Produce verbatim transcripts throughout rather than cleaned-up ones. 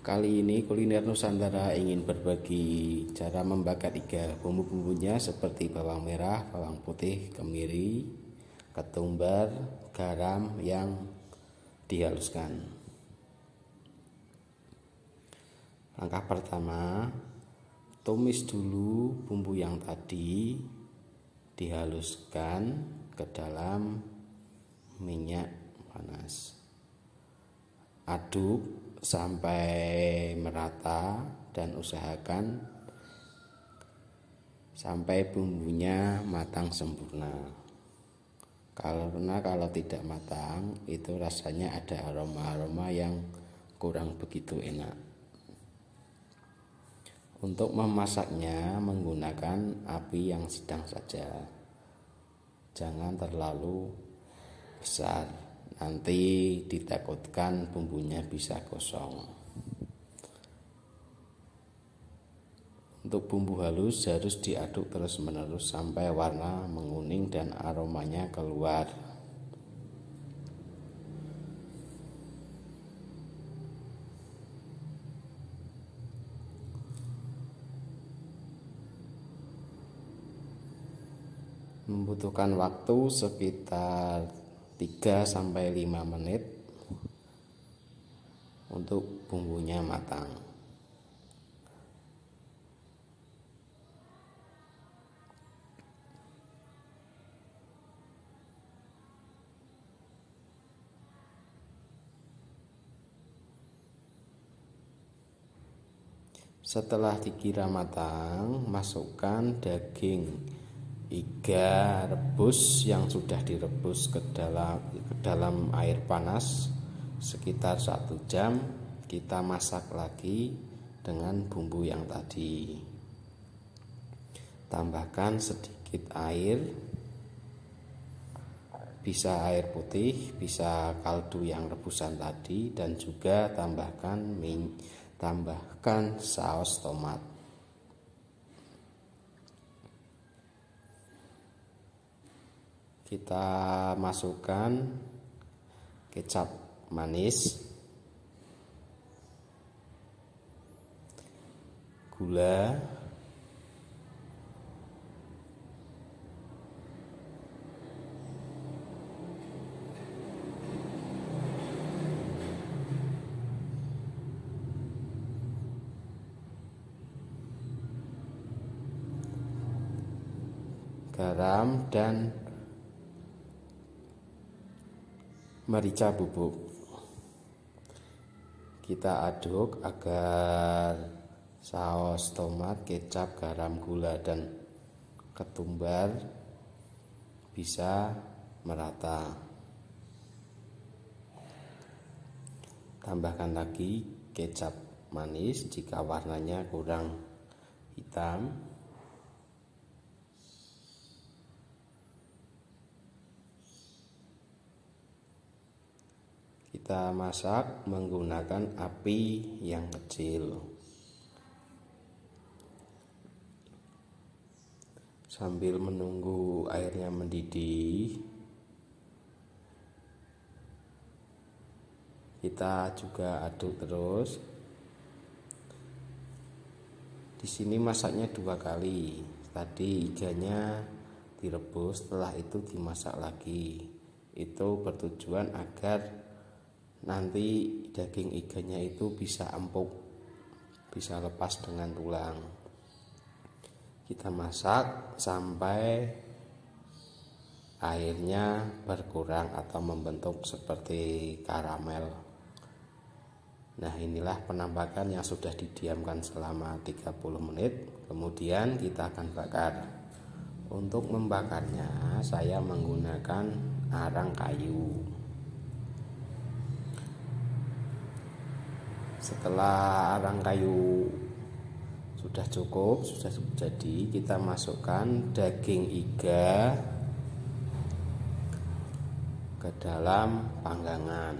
Kali ini Kuliner Nusantara ingin berbagi cara membakar iga. Bumbu-bumbunya seperti bawang merah, bawang putih, kemiri, ketumbar, garam yang dihaluskan. Langkah pertama, tumis dulu bumbu yang tadi, dihaluskan ke dalam minyak panas. Aduk sampai merata dan usahakan sampai bumbunya matang sempurna. Karena kalau tidak matang itu rasanya ada aroma-aroma yang kurang begitu enak. Untuk memasaknya menggunakan api yang sedang saja, jangan terlalu besar, nanti ditakutkan bumbunya bisa gosong. Untuk bumbu halus harus diaduk terus-menerus sampai warna menguning dan aromanya keluar. Membutuhkan waktu sekitar tiga sampai lima menit untuk bumbunya matang. Setelah dikira matang, masukkan daging iga rebus yang sudah direbus ke dalam ke dalam air panas sekitar satu jam. Kita masak lagi dengan bumbu yang tadi. Tambahkan sedikit air, bisa air putih, bisa kaldu yang rebusan tadi, dan juga tambahkan min tambahkan saus tomat. Kita masukkan kecap manis, gula, garam, dan merica bubuk. Kita aduk agar saus tomat, kecap, garam, gula, dan ketumbar bisa merata. Tambahkan lagi kecap manis jika warnanya kurang hitam. Kita masak menggunakan api yang kecil sambil menunggu airnya mendidih. Kita juga aduk terus. Di sini masaknya dua kali. Tadi iganya direbus, setelah itu dimasak lagi. Itu bertujuan agar nanti daging iganya itu bisa empuk, bisa lepas dengan tulang. Kita masak sampai airnya berkurang atau membentuk seperti karamel. Nah, inilah penampakan yang sudah didiamkan selama tiga puluh menit. Kemudian kita akan bakar. Untuk membakarnya saya menggunakan arang kayu. Setelah arang kayu sudah cukup, sudah jadi, kita masukkan daging iga ke dalam panggangan.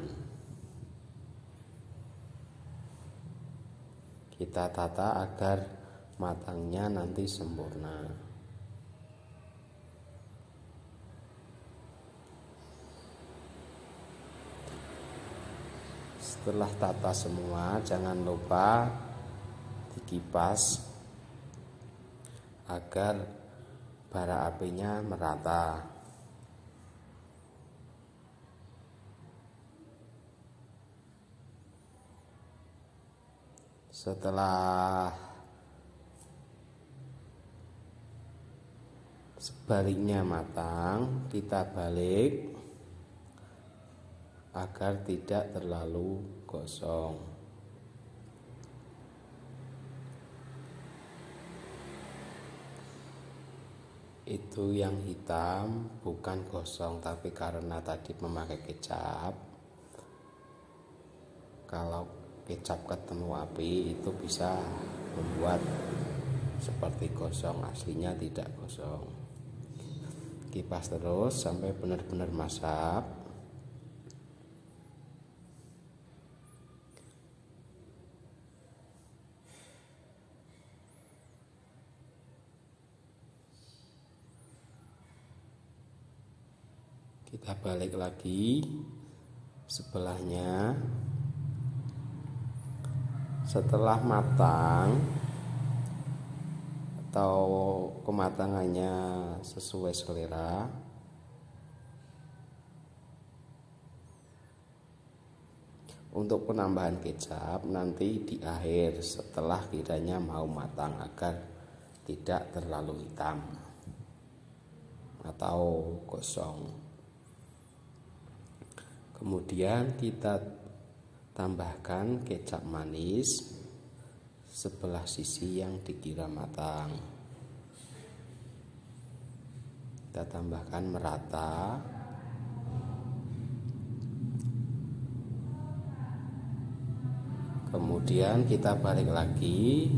Kita tata agar matangnya nanti sempurna. Setelah tata semua, jangan lupa dikipas agar bara apinya merata. Setelah sebaliknya matang, kita balik agar tidak terlalu gosong. Itu yang hitam bukan gosong, tapi karena tadi memakai kecap. Kalau kecap ketemu api itu bisa membuat seperti gosong, aslinya tidak gosong. Kipas terus sampai benar-benar masak. Kita balik lagi sebelahnya. Setelah matang atau kematangannya sesuai selera, untuk penambahan kecap nanti di akhir setelah kiranya mau matang agar tidak terlalu hitam atau gosong. Kemudian kita tambahkan kecap manis sebelah sisi yang dikira matang. Kita tambahkan merata. Kemudian kita balik lagi.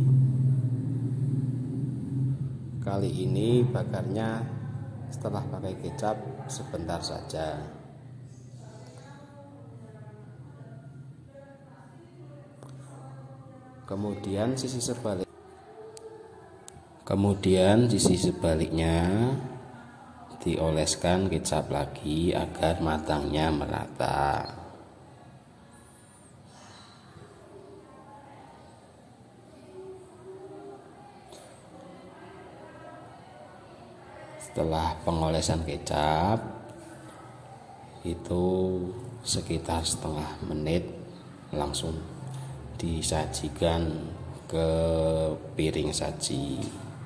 Kali ini bakarnya setelah pakai kecap sebentar saja. Kemudian sisi sebalik Kemudian sisi sebaliknya dioleskan kecap lagi agar matangnya merata. Setelah pengolesan kecap itu sekitar setengah menit, langsung disajikan ke piring saji.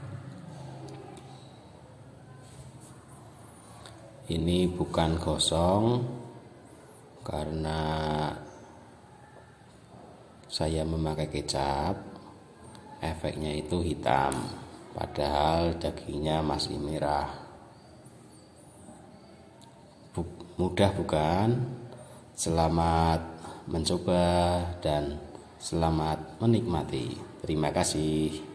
Ini bukan gosong karena saya memakai kecap, efeknya itu hitam, padahal dagingnya masih merah. Mudah bukan? Selamat mencoba dan selamat menikmati. Terima kasih.